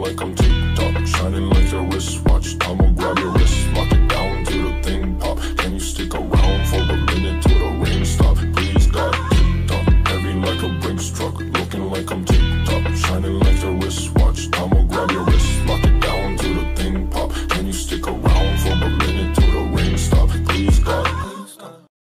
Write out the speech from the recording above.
like I'm TikTok, shining like a wristwatch. I'ma grab